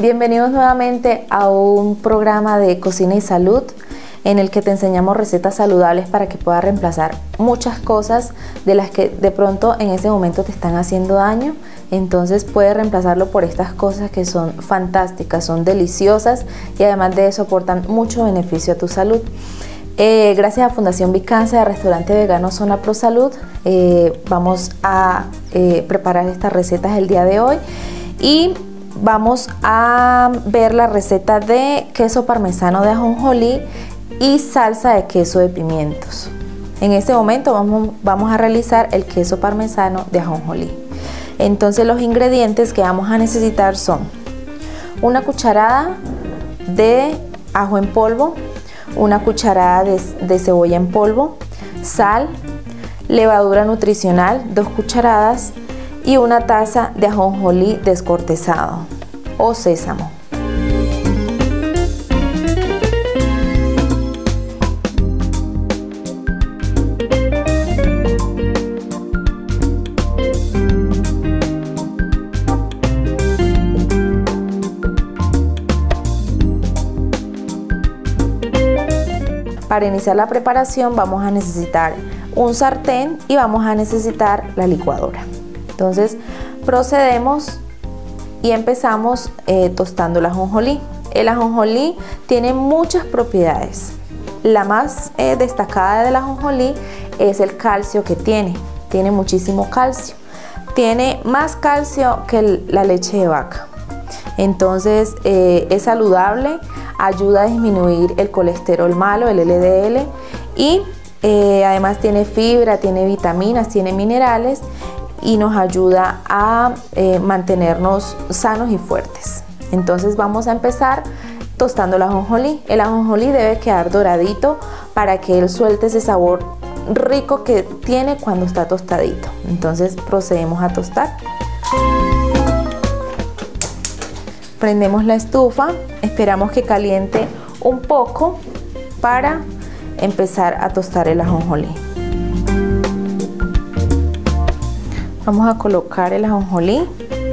Bienvenidos nuevamente a un programa de cocina y salud en el que te enseñamos recetas saludables para que puedas reemplazar muchas cosas de las que de pronto en ese momento te están haciendo daño. Entonces puedes reemplazarlo por estas cosas que son fantásticas, son deliciosas y además de eso aportan mucho beneficio a tu salud. Gracias a Fundación Vicáncer, a Restaurante Vegano Zona Pro Salud, vamos a preparar estas recetas el día de hoy y vamos a ver la receta de queso parmesano de ajonjolí y salsa de queso de pimientos. En este momento vamos a realizar el queso parmesano de ajonjolí. Entonces los ingredientes que vamos a necesitar son una cucharada de ajo en polvo, una cucharada de cebolla en polvo, sal, levadura nutricional, 2 cucharadas y una taza de ajonjolí descortezado o sésamo. Para iniciar la preparación vamos a necesitar un sartén y vamos a necesitar la licuadora. Entonces procedemos y empezamos tostando el ajonjolí. El ajonjolí tiene muchas propiedades. La más destacada del ajonjolí es el calcio que tiene. Tiene muchísimo calcio. Tiene más calcio que la leche de vaca. Entonces es saludable, ayuda a disminuir el colesterol malo, el LDL, y además tiene fibra, tiene vitaminas, tiene minerales y nos ayuda a mantenernos sanos y fuertes. Entonces vamos a empezar tostando el ajonjolí. El ajonjolí debe quedar doradito para que él suelte ese sabor rico que tiene cuando está tostadito. Entonces procedemos a tostar. Prendemos la estufa, esperamos que caliente un poco para empezar a tostar el ajonjolí. Vamos a colocar el ajonjolí.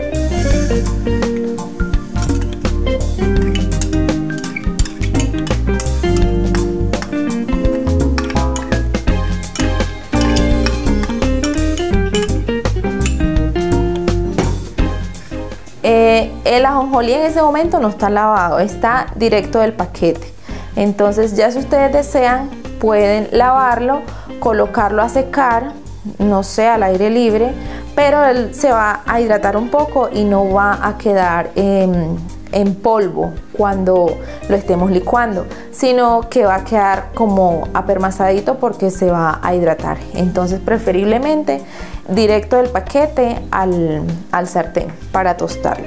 El ajonjolí en ese momento no está lavado, está directo del paquete. Entonces ya si ustedes desean pueden lavarlo, colocarlo a secar, no sé, al aire libre, pero él se va a hidratar un poco y no va a quedar en polvo cuando lo estemos licuando, sino que va a quedar como apermazadito porque se va a hidratar. Entonces preferiblemente directo del paquete al sartén para tostarlo.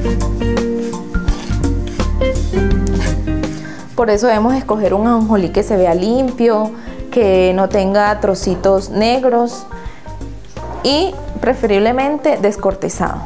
Por eso debemos escoger un ajonjolí que se vea limpio, que no tenga trocitos negros y preferiblemente descortezado.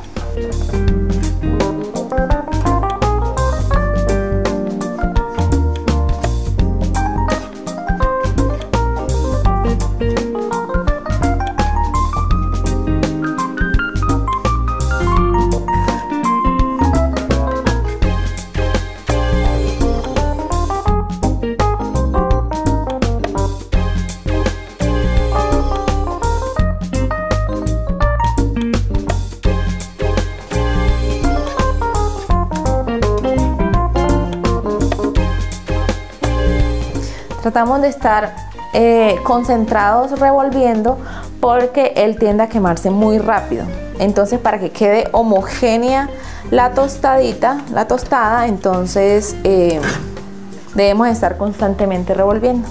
Tratamos de estar concentrados revolviendo porque él tiende a quemarse muy rápido. Entonces para que quede homogénea la tostada, entonces debemos estar constantemente revolviendo.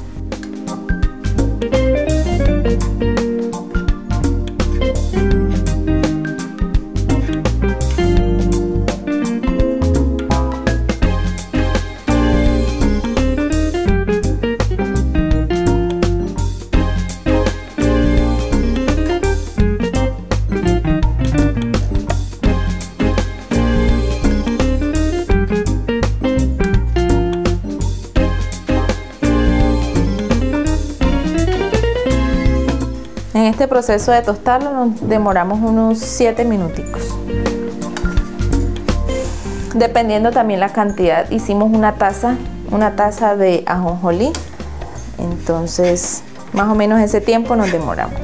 En este proceso de tostarlo nos demoramos unos 7 minuticos. dependiendo también la cantidad. Hicimos una taza de ajonjolí, entonces más o menos ese tiempo nos demoramos.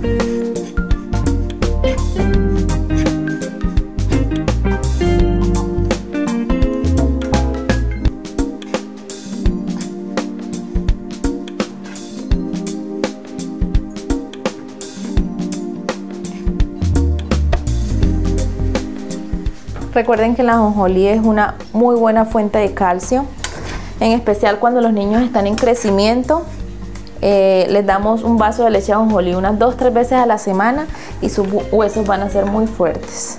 Recuerden que la ajonjolí es una muy buena fuente de calcio, en especial cuando los niños están en crecimiento. Les damos un vaso de leche de ajonjolí unas 2-3 veces a la semana y sus huesos van a ser muy fuertes.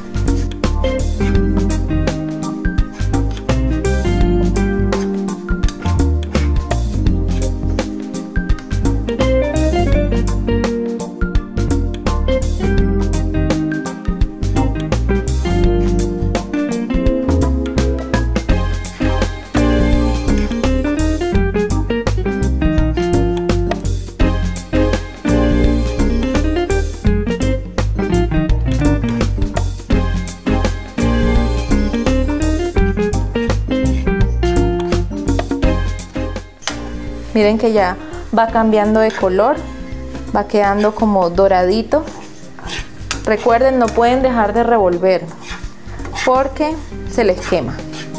Miren que ya va cambiando de color, va quedando como doradito. Recuerden, no pueden dejar de revolver porque se les quema.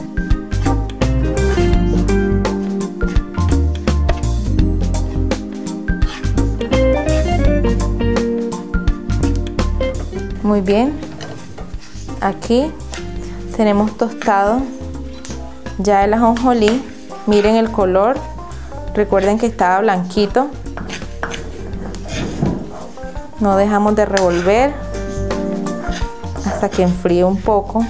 Muy bien, aquí tenemos tostado ya el ajonjolí. Miren el color. Recuerden que estaba blanquito. No dejamos de revolver hasta que enfríe un poco.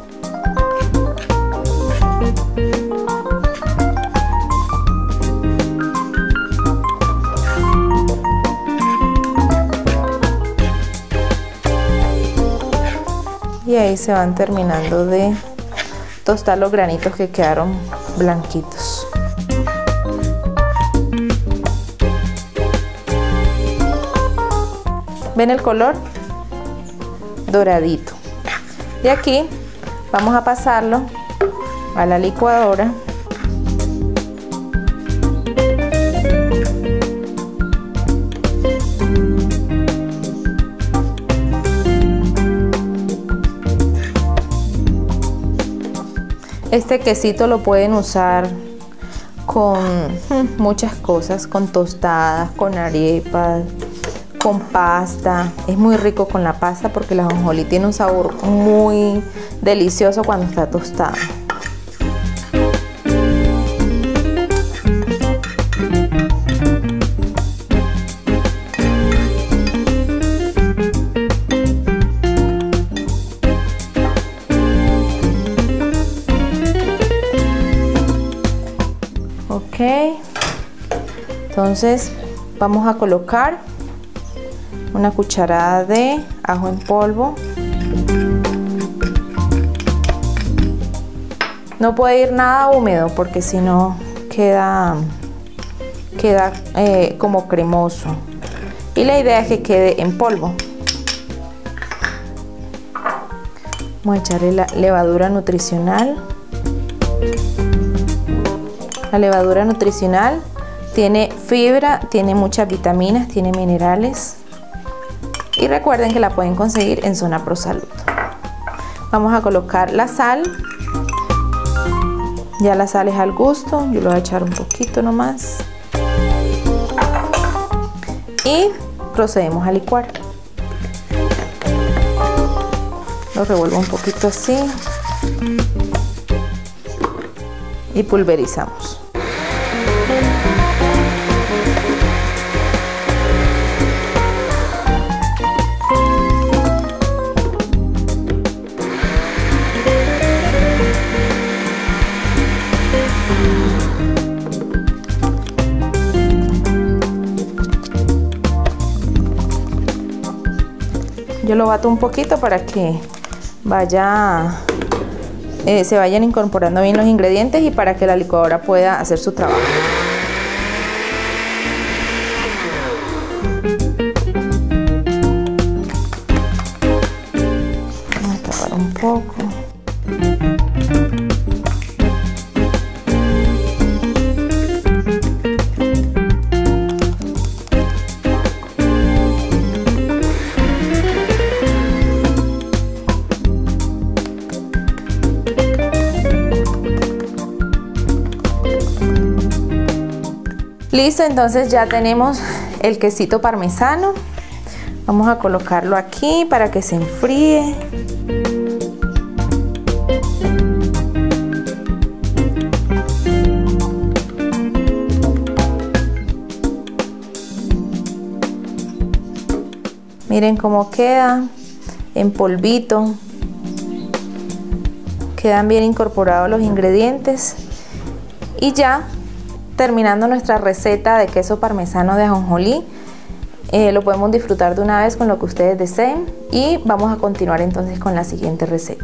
Y ahí se van terminando de tostar los granitos que quedaron blanquitos. ¿Ven el color? Doradito. Y aquí vamos a pasarlo a la licuadora. Este quesito lo pueden usar con muchas cosas, con tostadas, con arepas, con pasta. Es muy rico con la pasta porque la ajonjolí tiene un sabor muy delicioso cuando está tostado. Ok, entonces vamos a colocar una cucharada de ajo en polvo. No puede ir nada húmedo porque si no queda como cremoso. Y la idea es que quede en polvo. Vamos a echarle la levadura nutricional. La levadura nutricional tiene fibra, tiene muchas vitaminas, tiene minerales. Y recuerden que la pueden conseguir en Zona ProSalud. Vamos a colocar la sal. Ya la sal es al gusto. Yo le voy a echar un poquito nomás. Y procedemos a licuar. Lo revuelvo un poquito así. Y pulverizamos. Yo lo bato un poquito para que se vayan incorporando bien los ingredientes y para que la licuadora pueda hacer su trabajo. Vamos a tapar un poco. Listo, entonces ya tenemos el quesito parmesano. Vamos a colocarlo aquí para que se enfríe. Miren cómo queda en polvito. Quedan bien incorporados los ingredientes. Y ya terminando nuestra receta de queso parmesano de ajonjolí, lo podemos disfrutar de una vez con lo que ustedes deseen. Y vamos a continuar entonces con la siguiente receta.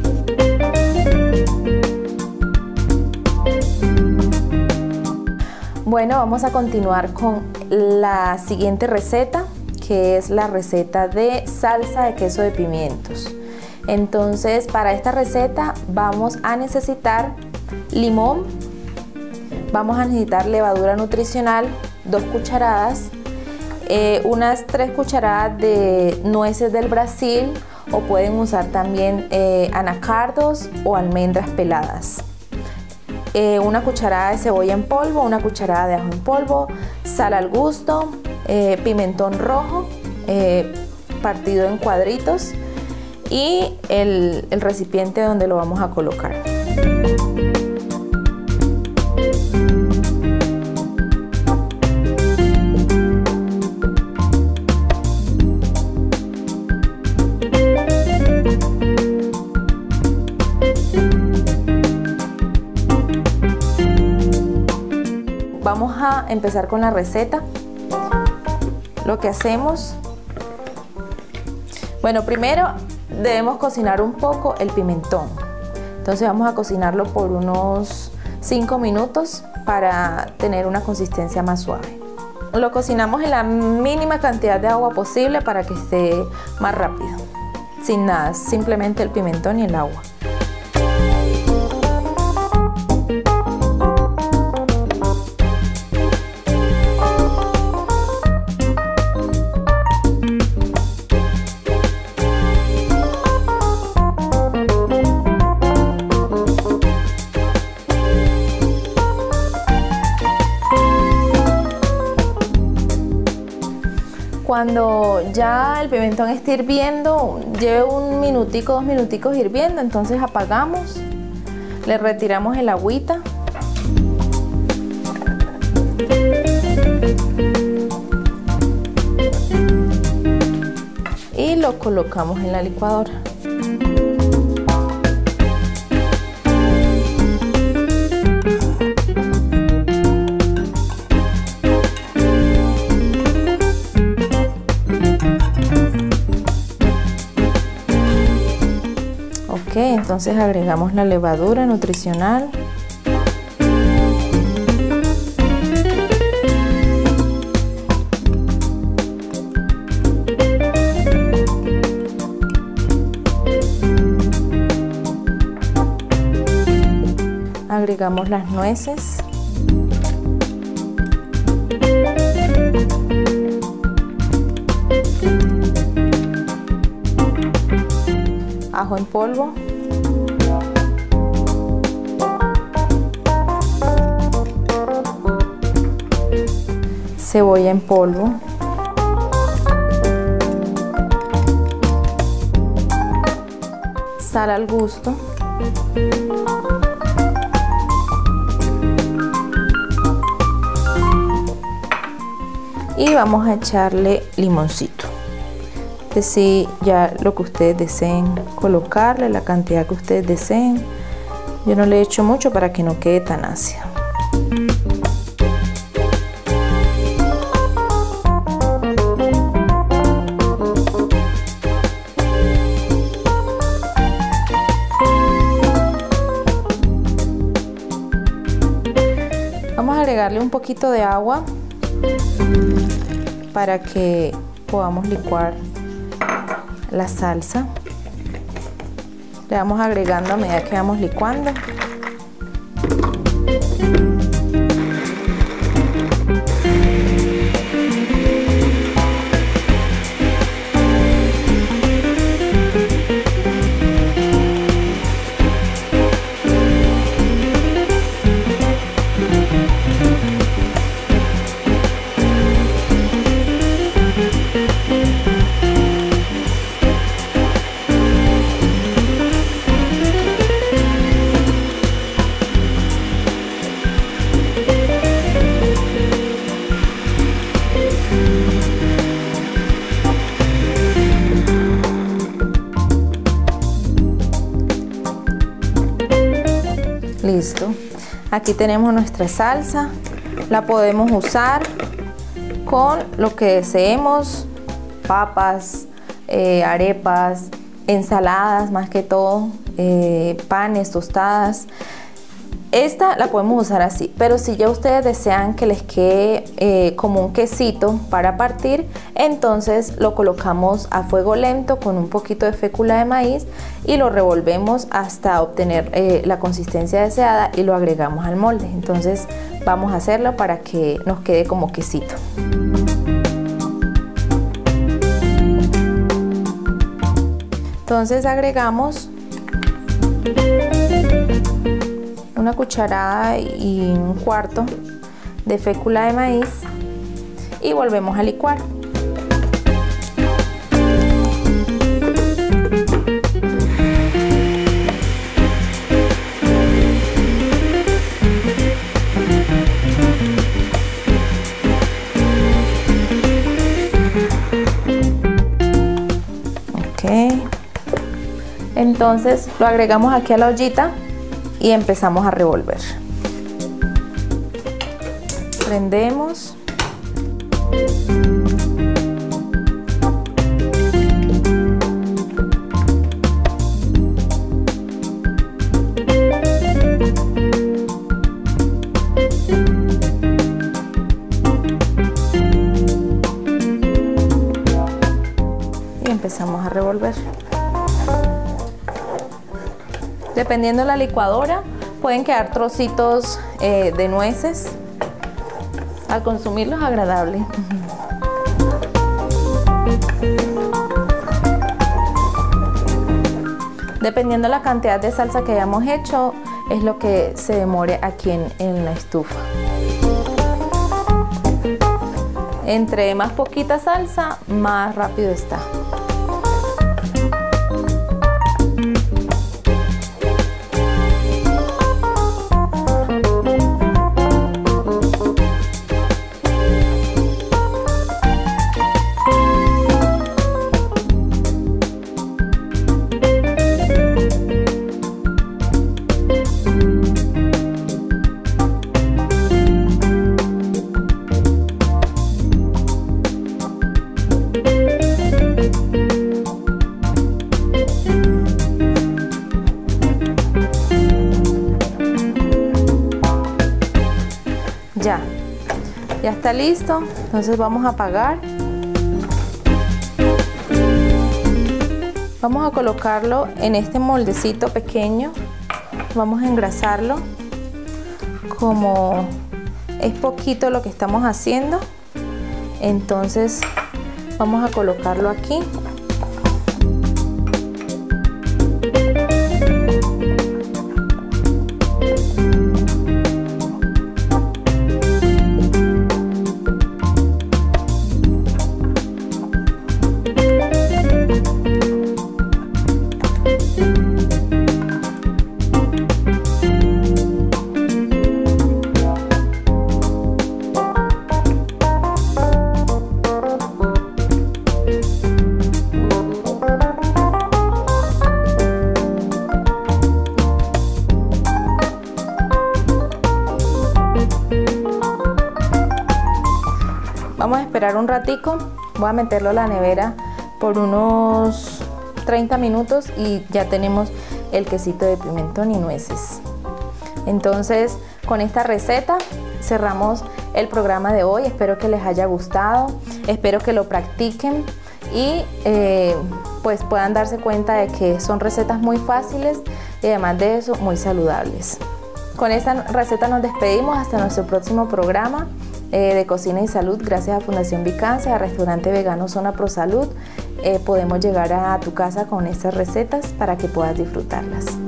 Bueno, vamos a continuar con la siguiente receta, que es la receta de salsa de queso de pimientos. Entonces, para esta receta vamos a necesitar limón, vamos a necesitar levadura nutricional, 2 cucharadas, unas 3 cucharadas de nueces del Brasil, o pueden usar también anacardos o almendras peladas. Una cucharada de cebolla en polvo, una cucharada de ajo en polvo, sal al gusto, pimentón rojo partido en cuadritos y el recipiente donde lo vamos a colocar. Vamos a empezar con la receta. Lo que hacemos, bueno, primero debemos cocinar un poco el pimentón. Entonces vamos a cocinarlo por unos 5 minutos para tener una consistencia más suave. Lo cocinamos en la mínima cantidad de agua posible para que esté más rápido. Sin nada, simplemente el pimentón y el agua. Cuando ya el pimentón esté hirviendo, lleve 1 minutico, 2 minuticos hirviendo, entonces apagamos, le retiramos el agüita. Y lo colocamos en la licuadora. Entonces agregamos la levadura nutricional. Agregamos las nueces. Ajo en polvo. Cebolla en polvo. Sal al gusto. Y vamos a echarle limoncito. Es decir, ya lo que ustedes deseen colocarle, la cantidad que ustedes deseen. Yo no le echo mucho para que no quede tan ácido. Vamos a agregarle un poquito de agua para que podamos licuar la salsa. Le vamos agregando a medida que vamos licuando. Listo. Aquí tenemos nuestra salsa. La podemos usar con lo que deseemos, papas, arepas, ensaladas más que todo, panes, tostadas. Esta la podemos usar así, pero si ya ustedes desean que les quede como un quesito para partir, entonces lo colocamos a fuego lento con un poquito de fécula de maíz y lo revolvemos hasta obtener la consistencia deseada y lo agregamos al molde. Entonces vamos a hacerlo para que nos quede como quesito. Entonces agregamos una cucharada y un cuarto de fécula de maíz y volvemos a licuar. Entonces lo agregamos aquí a la ollita y empezamos a revolver. Prendemos. Y empezamos a revolver. Dependiendo de la licuadora, pueden quedar trocitos de nueces. Al consumirlos, agradable. Dependiendo de la cantidad de salsa que hayamos hecho, es lo que se demore aquí en la estufa. Entre más poquita salsa, más rápido está. Ya está listo, entonces vamos a apagar. Vamos a colocarlo en este moldecito pequeño, vamos a engrasarlo, como es poquito lo que estamos haciendo, entonces vamos a colocarlo aquí. Vamos a esperar un ratico, voy a meterlo a la nevera por unos 30 minutos y ya tenemos el quesito de pimentón y nueces. Entonces, con esta receta cerramos el programa de hoy. Espero que les haya gustado, espero que lo practiquen y pues puedan darse cuenta de que son recetas muy fáciles y además de eso muy saludables. Con esta receta nos despedimos hasta nuestro próximo programa de Cocina y Salud. Gracias a Fundación Vicance, a Restaurante Vegano Zona Pro Salud, podemos llegar a tu casa con estas recetas para que puedas disfrutarlas.